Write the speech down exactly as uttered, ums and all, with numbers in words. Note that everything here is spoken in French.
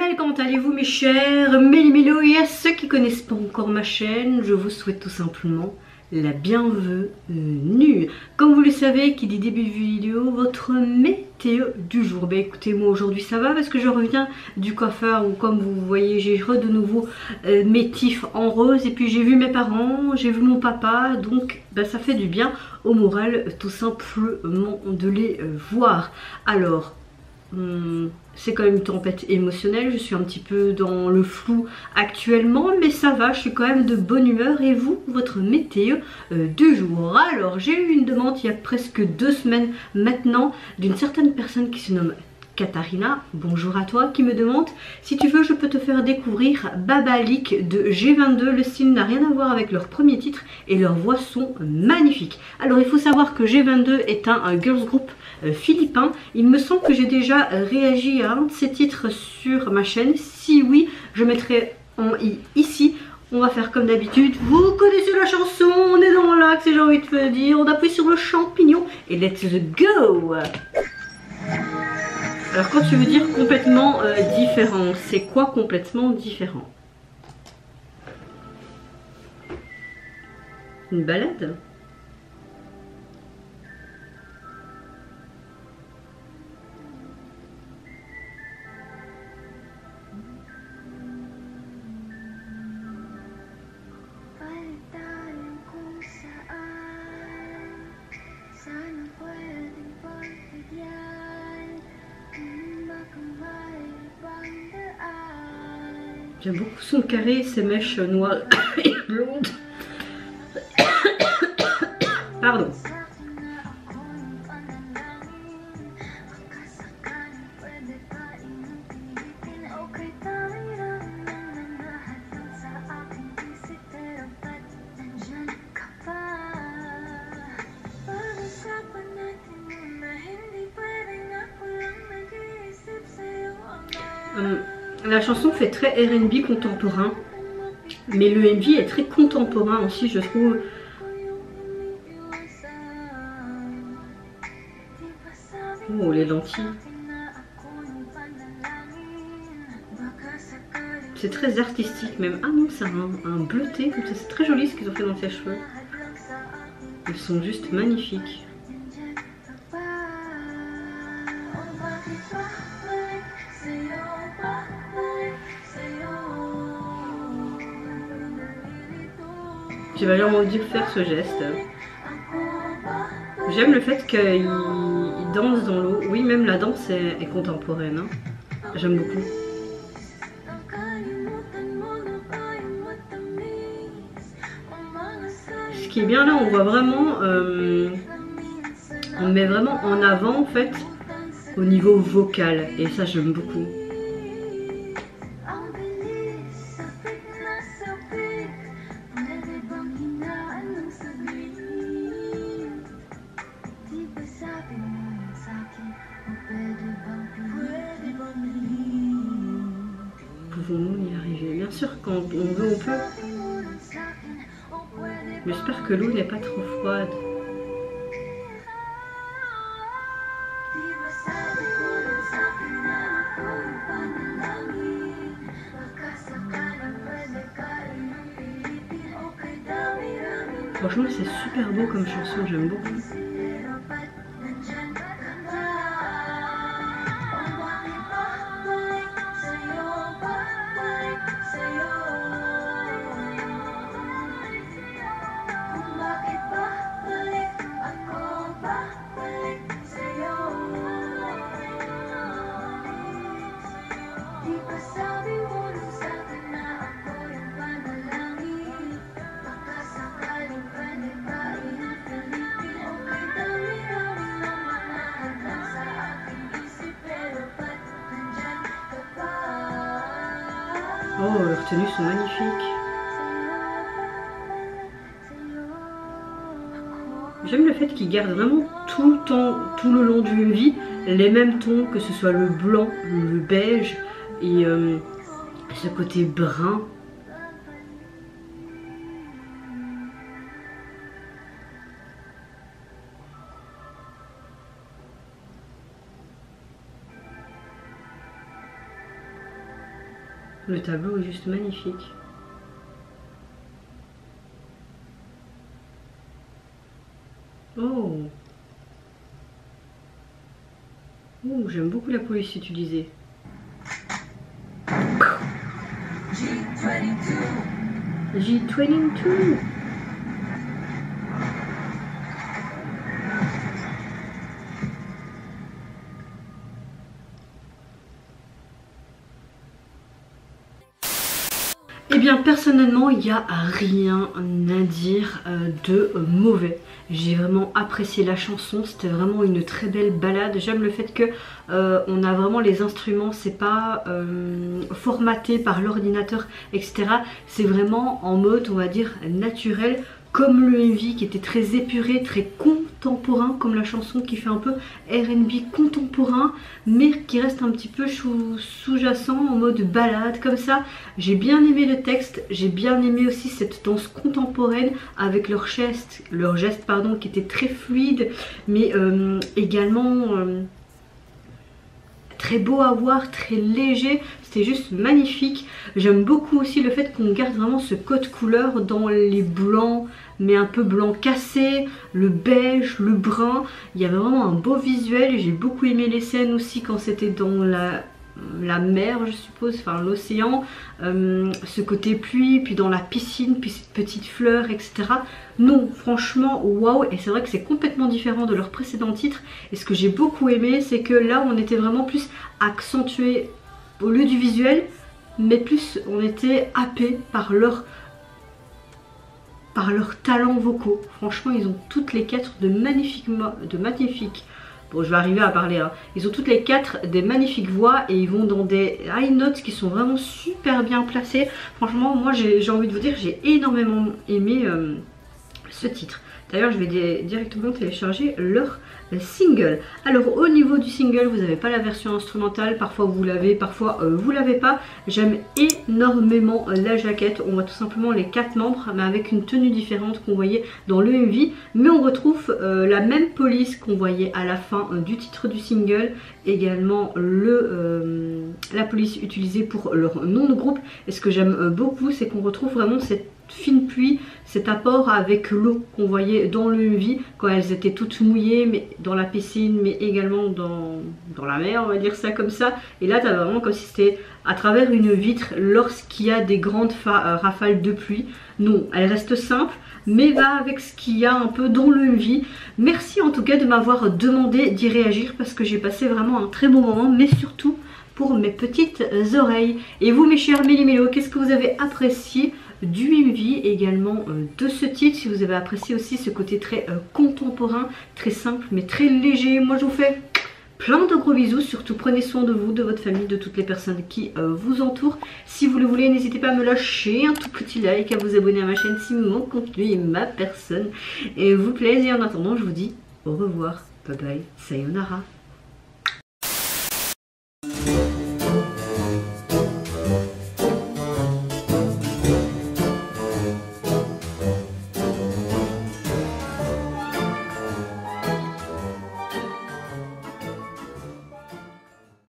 Belle, comment allez-vous mes chers Méli-Mélo? Et à ceux qui connaissent pas encore ma chaîne, je vous souhaite tout simplement la bienvenue. Comme vous le savez, qui dit début de vidéo, votre météo du jour. Ben écoutez, moi aujourd'hui ça va parce que je reviens du coiffeur où comme vous voyez j'ai re de nouveau euh, mes tifs en rose et puis j'ai vu mes parents, j'ai vu mon papa, donc ben, ça fait du bien au moral tout simplement de les euh, voir. Alors, hum, c'est quand même une tempête émotionnelle, je suis un petit peu dans le flou actuellement, mais ça va, je suis quand même de bonne humeur. Et vous, votre météo euh, du jour? Alors, j'ai eu une demande il y a presque deux semaines maintenant d'une certaine personne qui se nomme Katharina, bonjour à toi, qui me demande si tu veux je peux te faire découvrir Babalik de G vingt-deux. Le style n'a rien à voir avec leur premier titre et leurs voix sont magnifiques. Alors il faut savoir que G vingt-deux est un, un girls group euh, philippin. Il me semble que j'ai déjà euh, réagi à un de ces titres sur ma chaîne. Si oui, je mettrai en i ici. On va faire comme d'habitude, vous connaissez la chanson, on est dans l'axe et j'ai envie de te dire, on appuie sur le champignon et let's go. Alors quand tu veux dire complètement euh, différent, c'est quoi complètement différent? Une balade? J'aime beaucoup son carré et ses mèches noires et blondes. Pardon. Hum. La chanson fait très R and B contemporain, mais le M V est très contemporain aussi, je trouve. Oh, les lentilles. C'est très artistique même. Ah non, c'est un, un bleuté comme ça. C'est très joli ce qu'ils ont fait dans ses cheveux. Ils sont juste magnifiques. J'ai vraiment envie de faire ce geste. J'aime le fait qu'il danse dans l'eau. Oui, même la danse est, est contemporaine. Hein. J'aime beaucoup. Ce qui est bien là, on voit vraiment... Euh, on met vraiment en avant en fait au niveau vocal. Et ça, j'aime beaucoup. Pouvons-nous y arriver? Bien sûr, quand on veut, on peut. J'espère que l'eau n'est pas trop froide. Franchement, c'est super beau comme chanson, j'aime beaucoup. Oh, leurs tenues sont magnifiques. J'aime le fait qu'ils gardent vraiment tout le temps, tout le long du M V, les mêmes tons, que ce soit le blanc, le beige et euh, ce côté brun. Le tableau est juste magnifique. Oh, oh, j'aime beaucoup la police utilisée. G vingt-deux. G vingt-deux. Eh bien personnellement il n'y a rien à dire euh, de mauvais. J'ai vraiment apprécié la chanson, c'était vraiment une très belle balade. J'aime le fait que euh, on a vraiment les instruments, c'est pas euh, formaté par l'ordinateur, et cetera. C'est vraiment en mode on va dire naturel, comme le M V qui était très épuré, très contemporain, comme la chanson qui fait un peu R and B contemporain, mais qui reste un petit peu sous-jacent en mode balade, comme ça. J'ai bien aimé le texte, j'ai bien aimé aussi cette danse contemporaine avec leurs gestes, leurs gestes pardon, qui étaient très fluides, mais euh, également... Euh, très beau à voir, très léger, c'était juste magnifique. J'aime beaucoup aussi le fait qu'on garde vraiment ce code couleur dans les blancs, mais un peu blanc cassé, le beige, le brun. Il y avait vraiment un beau visuel. J'ai beaucoup aimé les scènes aussi quand c'était dans la... la mer je suppose, enfin l'océan, euh, ce côté pluie, puis dans la piscine, puis cette petite fleur, et cetera. Non, franchement, waouh, et c'est vrai que c'est complètement différent de leur précédent titre. Et ce que j'ai beaucoup aimé, c'est que là on était vraiment plus accentué au lieu du visuel, mais plus on était happé par leur par leurs talents vocaux. Franchement, ils ont toutes les quatre de magnifiques, de magnifiques Bon, je vais arriver à parler. Hein. Ils ont toutes les quatre des magnifiques voix et ils vont dans des high notes qui sont vraiment super bien placées. Franchement, moi j'ai envie de vous dire, j'ai énormément aimé euh, ce titre. D'ailleurs, je vais directement télécharger leur single. Alors, au niveau du single, vous n'avez pas la version instrumentale. Parfois, vous l'avez, parfois, euh, vous l'avez pas. J'aime énormément la jaquette. On voit tout simplement les quatre membres, mais avec une tenue différente qu'on voyait dans le M V. Mais on retrouve euh, la même police qu'on voyait à la fin euh, du titre du single. Également, le, euh, la police utilisée pour leur nom de groupe. Et ce que j'aime euh, beaucoup, c'est qu'on retrouve vraiment cette fine pluie, cet apport avec l'eau qu'on voyait dans le M V quand elles étaient toutes mouillées, mais dans la piscine, mais également dans, dans la mer, on va dire ça comme ça. Et là, tu as vraiment comme si c'était à travers une vitre lorsqu'il y a des grandes rafales de pluie. Non, elle reste simple, mais va avec ce qu'il y a un peu dans le M V. Merci en tout cas de m'avoir demandé d'y réagir parce que j'ai passé vraiment un très bon moment, mais surtout pour mes petites oreilles. Et vous mes chers méli-mélos, qu'est-ce que vous avez apprécié du M V également euh, de ce titre? Si vous avez apprécié aussi ce côté très euh, contemporain, très simple mais très léger. Moi je vous fais plein de gros bisous, surtout prenez soin de vous, de votre famille, de toutes les personnes qui euh, vous entourent. Si vous le voulez, n'hésitez pas à me lâcher un tout petit like, à vous abonner à ma chaîne si mon contenu et ma personne et vous plaise. Et en attendant, je vous dis au revoir, bye bye, sayonara.